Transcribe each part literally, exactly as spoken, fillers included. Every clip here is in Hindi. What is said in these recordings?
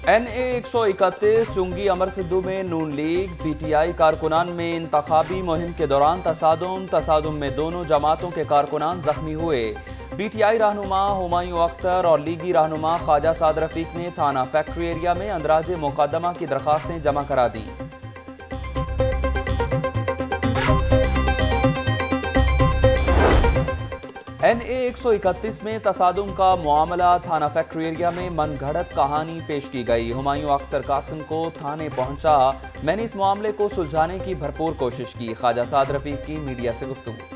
एन ए एक सौ इकतीस चुंगी अमर सिद्धू में Noon League P T I कारकुनान में इंतखाबी मुहिम के दौरान तसादुम तसादुम में दोनों जमातों के कारकुनान जख्मी हुए। पी टी आई रहनुमा हुमायूं अख्तर और लीगी रहनुमा ख्वाजा साद रफीक ने थाना फैक्ट्री एरिया में अंदराज मुकदमा की दरखास्तें जमा करा दी। एन ए एक सौ इकतीस में तसादुम का मामला थाना फैक्ट्री एरिया में मनगढ़ंत कहानी पेश की गई। हुमायूं अख्तर कासिम को थाने पहुंचा, मैंने इस मामले को सुलझाने की भरपूर कोशिश की। ख्वाजा साद रफीक की मीडिया से गुफ्तगू।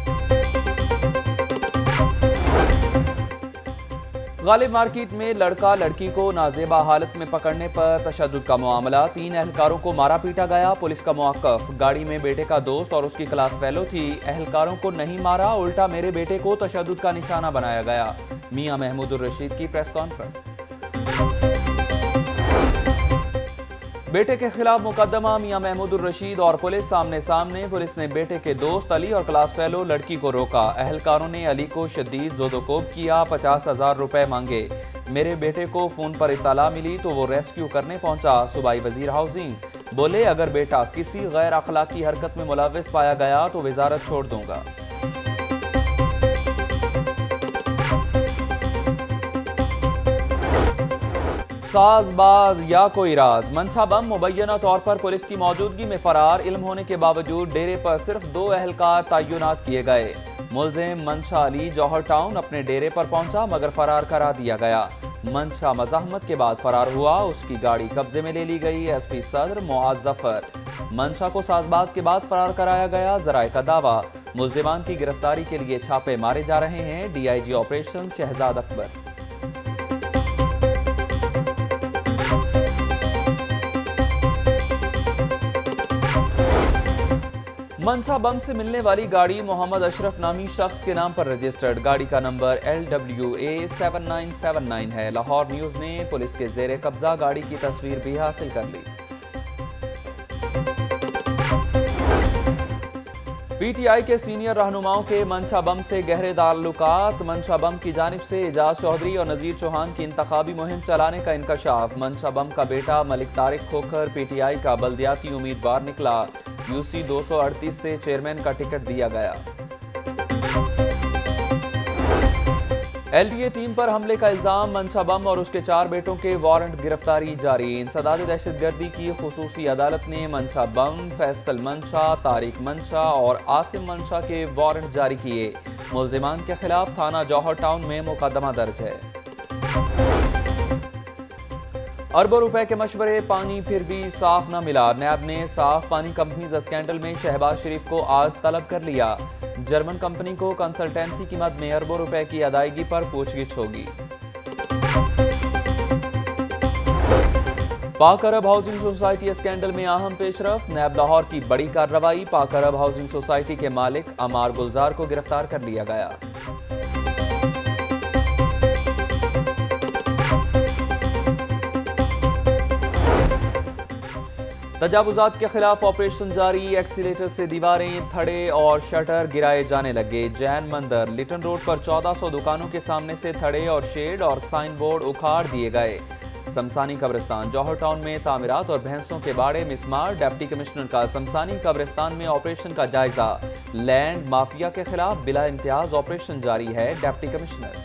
गालिब मार्केट में लड़का लड़की को नाजेबा हालत में पकड़ने पर तशद्दुद का मामला, तीन एहलकारों को मारा पीटा गया, पुलिस का मौक़िफ़। गाड़ी में बेटे का दोस्त और उसकी क्लास फेलो थी, एहलकारों को नहीं मारा, उल्टा मेरे बेटे को तशद्दुद का निशाना बनाया गया। मियां महमूदुर रशीद की प्रेस कॉन्फ्रेंस। बेटे के खिलाफ मुकदमा, मियां महमूदुर रशीद और पुलिस सामने सामने। पुलिस ने बेटे के दोस्त अली और क्लास फेलो लड़की को रोका। एहलकारों ने अली को शदीद जोदोकोब किया, पचास हजार रुपए मांगे। मेरे बेटे को फोन पर इत्तला मिली तो वो रेस्क्यू करने पहुंचा। सूबाई वजीर हाउसिंग बोले, अगर बेटा किसी गैर अखलाकी हरकत में मुलव्विस पाया गया तो वजारत छोड़ दूंगा। साजबाज या कोई राज, मंशा बम मुबैना तौर पर पुलिस की मौजूदगी में फरार। इल्म होने के बावजूद डेरे पर सिर्फ दो एहलकार तैनात किए गए। मुलजिम मंशा अली जौहर टाउन अपने डेरे पर पहुंचा मगर फरार करा दिया गया। मंशा मज़ाहमत के बाद फरार हुआ, उसकी गाड़ी कब्जे में ले ली गई। एस पी सदर मुआज जफर, मंशा को साजबाज के बाद फरार कराया गया। जराए का दावा, मुलजिमान की गिरफ्तारी के लिए छापे मारे जा रहे हैं। D I G operation Shahzad Akbar. Mansha Bum से मिलने वाली गाड़ी मोहम्मद अशरफ नामी शख्स के नाम पर रजिस्टर्ड। गाड़ी का नंबर L W A seven nine seven nine है। लाहौर न्यूज ने पुलिस के जेरे कब्जा गाड़ी की तस्वीर भी हासिल कर ली। पी टी आई के सीनियर रहनुमाओं के मंशा बम से गहरे ताल्लुकात। मंशा बम की जानिब से एजाज चौधरी और नजीर चौहान की इंतखाबी मुहिम चलाने का इंकशाफ। मंशा बम का बेटा Malik Tariq Khokhar P T I का बल्दियाती उम्मीदवार निकला। यू सी दो सौ अड़तीस से चेयरमैन का टिकट दिया गया। एल डी ए टीम पर हमले का इल्जाम, मंशा बम और उसके चार बेटों के वारंट गिरफ्तारी जारी। इंसदाद दहशतगर्दी की खुसूसी अदालत ने मंशा बम, फैसल मंशा, तारिक मंशा और आसिम मंशा के वारंट जारी किए। मुलजिमान के खिलाफ थाना जौहर टाउन में मुकदमा दर्ज है। अरबों रुपए के मशवरे, पानी फिर भी साफ न मिला। नैब ने साफ पानी कंपनीज स्कैंडल में शहबाज शरीफ को आज तलब कर लिया। जर्मन कंपनी को कंसल्टेंसी की मद में अरबों रुपए की अदायगी पर पूछगिछ होगी। पाक अरब हाउसिंग सोसाइटी स्कैंडल में अहम पेशरफ, नैब लाहौर की बड़ी कार्रवाई। पाक अरब हाउसिंग सोसाइटी के मालिक अमार गुलजार को गिरफ्तार कर लिया गया। तजावुजात के खिलाफ ऑपरेशन जारी, एक्सीलेटर से दीवारें, थड़े और शटर गिराए जाने लगे। जैन मंदिर लिटन रोड पर चौदह सौ दुकानों के सामने से थड़े और शेड और साइन बोर्ड उखाड़ दिए गए। शमशानी कब्रिस्तान जौहर टाउन में तामीरात और भैंसों के बाड़े मिसमार। डिप्टी कमिश्नर का शमशानी कब्रिस्तान में ऑपरेशन का जायजा। लैंड माफिया के खिलाफ बिला इम्तियाज ऑपरेशन जारी है। डिप्टी कमिश्नर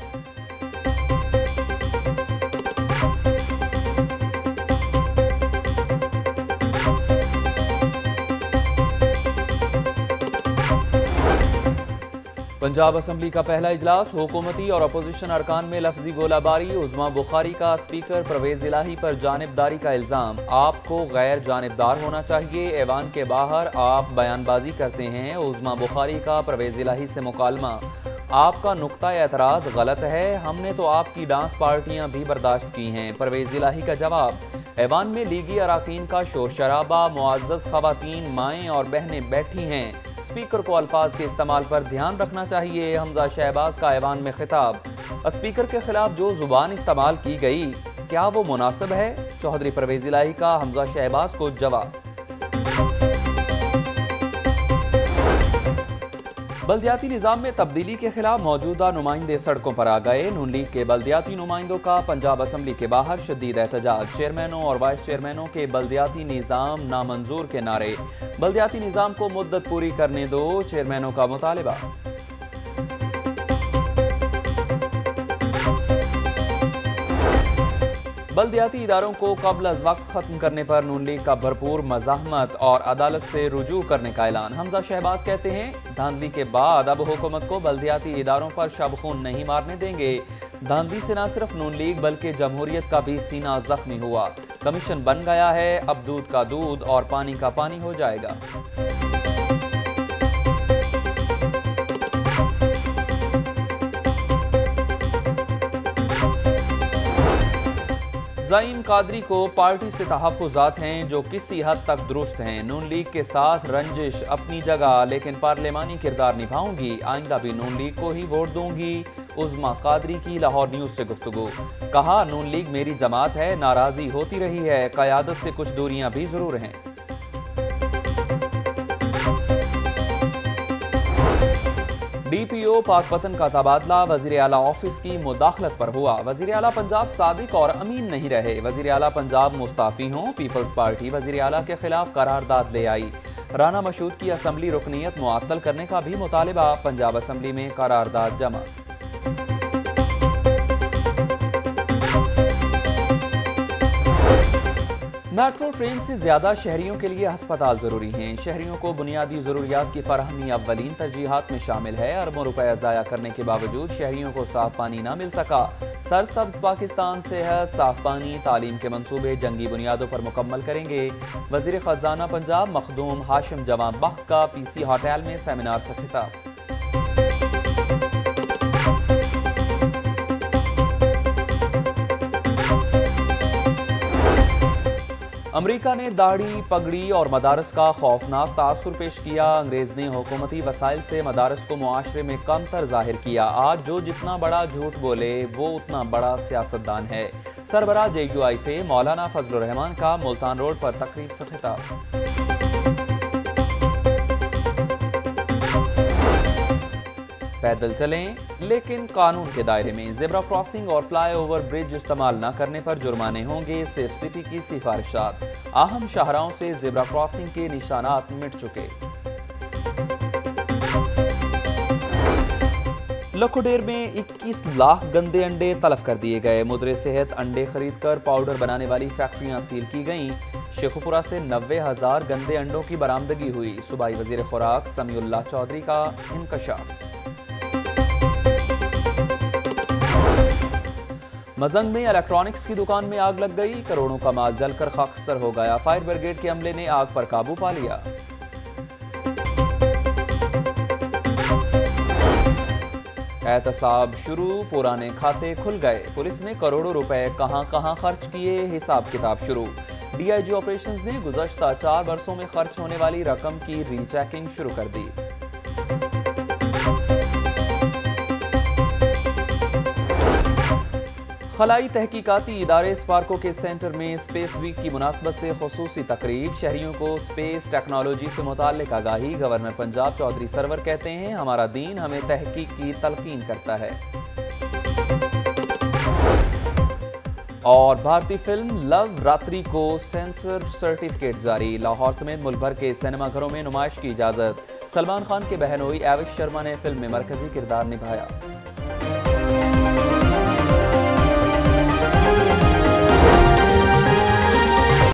पंजाब असम्बली का पहला इजलास, हुकूमती और अपोजिशन अरकान में लफ्जी गोलाबारी। उज़्मा बुखारी का स्पीकर परवेज इलाही पर जानिबदारी का इल्ज़ाम। आपको गैर जानिबदार होना चाहिए, ऐवान के बाहर आप बयानबाजी करते हैं। उज़्मा बुखारी का परवेज इलाही से मुकालमा, आपका नुक्ता एतराज़ गलत है, हमने तो आपकी डांस पार्टियां भी बर्दाश्त की हैं। परवेज इलाही का जवाब, ऐवान में लीगी अराकीन का शोर शराबा, मुअज़्ज़ज़ ख़वातीन माएँ और बहनें बैठी हैं, स्पीकर को अल्फाज के इस्तेमाल पर ध्यान रखना चाहिए। हमजा शहबाज का ऐवान में खिताब, स्पीकर के खिलाफ जो जुबान इस्तेमाल की गई क्या वो मुनासिब है? चौधरी परवेज इलाही का हमजा शहबाज को जवाब। बल्दियाती निज़ाम में तब्दीली के खिलाफ मौजूदा नुमाइंदे सड़कों पर आ गए। नून लीग के बल्दियाती नुमाइंदों का पंजाब असम्बली के बाहर शदीद एहतजाज। चेयरमैनों और वाइस चेयरमैनों के बल्दियाती निज़ाम नामंजूर के नारे। बल्दियाती निज़ाम को मुद्दत पूरी करने दो, चेयरमैनों का मुतालिबा। बल्दियाती इदारों को कब्ल अज वक्त खत्म करने पर नून लीग का भरपूर मज़ाहमत और अदालत से रुजू करने का ऐलान। हमजा शहबाज कहते हैं, धांधली के बाद अब हुकूमत को बल्दियाती इदारों पर शब खून नहीं मारने देंगे। धांधली से न सिर्फ नून लीग बल्कि जमहूरियत का भी सीना जख्मी हुआ। कमीशन बन गया है, अब दूध का दूध और पानी का पानी हो जाएगा। ज़ईम कादरी को पार्टी से तहफ़्फ़ुज़ात हैं जो किसी हद तक दुरुस्त हैं। नून लीग के साथ रंजिश अपनी जगह, लेकिन पार्लिमानी किरदार निभाऊंगी। आइंदा भी नून लीग को ही वोट दूंगी। उज़्मा कादरी की लाहौर न्यूज़ से गुफ्तगू। कहा, नून लीग मेरी जमात है, नाराज़ी होती रही है, क़यादत से कुछ दूरियां भी ज़रूर हैं। डी पी ओ पाकपतन का तबादला वज़ीर आला ऑफिस की मुदाखलत पर हुआ। वज़ीर आला पंजाब सादिक और अमीन नहीं रहे। वज़ीर आला पंजाब मुस्ताफ़ी हों। पीपल्स पार्टी वज़ीर आला के खिलाफ करारदाद ले आई। राना मशूद की असम्बली रुकनीयत मुअत्तल करने का भी मुतालिबा। पंजाब असम्बली में करारदाद जमा। मेट्रो ट्रेन से ज्यादा शहरियों के लिए अस्पताल जरूरी हैं। शहरियों को बुनियादी जरूरियात की फराहमी अव्वलीन तरजीहात में शामिल है। अरबों रुपया ज़ाया करने के बावजूद शहरियों को साफ पानी न मिल सका। सरसब्ज पाकिस्तान सेहत, साफ पानी, तालीम के मंसूबे जंगी बुनियादों पर मुकम्मल करेंगे। वज़ीर ख़ज़ाना पंजाब मखदूम हाशिम जवान बख्त का पी सी होटल में सेमिनार से खिताब। अमरीका ने दाढ़ी, पगड़ी और मदारस का खौफनाक तासुर पेश किया। अंग्रेज ने हुकूमती वसाइल से मदारस को मुआशरे में कमतर जाहिर किया। आज जो जितना बड़ा झूठ बोले वो उतना बड़ा सियासतदान है। सरबराह जे यू आई फे मौलाना फजलुर रहमान का मुल्तान रोड पर तकरीब से खिताब। पैदल चलें लेकिन कानून के दायरे में। ज़ेब्रा क्रॉसिंग और फ्लाई ओवर ब्रिज इस्तेमाल न करने पर जुर्माने होंगे। सेफ सिटी की सिफारिशात। अहम शाहराहों से ज़ेब्रा क्रॉसिंग के निशानात मिट चुके। लखोडेर में इक्कीस लाख गंदे अंडे तलब कर दिए गए। मुद्रे सेहत अंडे खरीद कर पाउडर बनाने वाली फैक्ट्रियां सील की गईं। शेखुपुरा से नब्बे हजार गंदे अंडों की बरामदगी हुई। सूबाई वजीर खुराक समीउल्लाह चौधरी का इंकशाफ। मजंग में इलेक्ट्रॉनिक्स की दुकान में आग लग गई। करोड़ों का माल जलकर खाकस्तर हो गया। फायर ब्रिगेड के अमले ने आग पर काबू पा लिया। एहतसाब शुरू, पुराने खाते खुल गए। पुलिस ने करोड़ों रुपए कहां कहां खर्च किए, हिसाब किताब शुरू। डी आई जी ऑपरेशंस ने गुज़श्ता चार वर्षों में खर्च होने वाली रकम की रीचेकिंग शुरू कर दी। खलाई तहकीकाती इदारे स्पार्को के सेंटर में स्पेस वीक की मुनासबत से खुसूसी तकरीब। शहरियों को स्पेस टेक्नोलॉजी से मुताल्लिक आगाही। गवर्नर पंजाब चौधरी सरवर कहते हैं, हमारा दीन हमें तहकीक की तलकीन करता है। और भारतीय फिल्म लव रात्रि को सेंसर सर्टिफिकेट जारी। लाहौर समेत मुल्क भर के सिनेमाघरों में नुमाइश की इजाजत। सलमान खान के बहनोई एविश शर्मा ने फिल्म में मरकजी किरदार निभाया।